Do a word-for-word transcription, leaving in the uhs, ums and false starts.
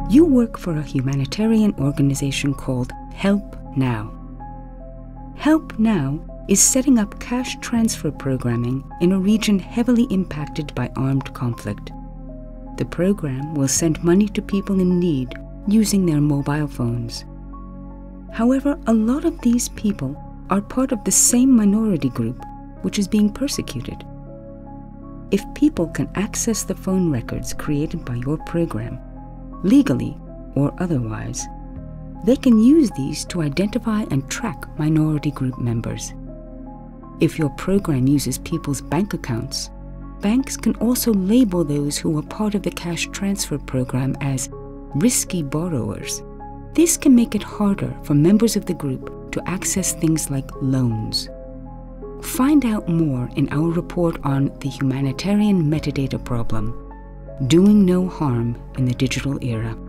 You work for a humanitarian organization called Help Now. Help Now is setting up cash transfer programming in a region heavily impacted by armed conflict. The program will send money to people in need using their mobile phones. However, a lot of these people are part of the same minority group which is being persecuted. If people can access the phone records created by your program, legally or otherwise, they can use these to identify and track minority group members. If your program uses people's bank accounts, banks can also label those who are part of the cash transfer program as risky borrowers. This can make it harder for members of the group to access things like loans. Find out more in our report on the humanitarian metadata problem, Doing No Harm in the Digital Era.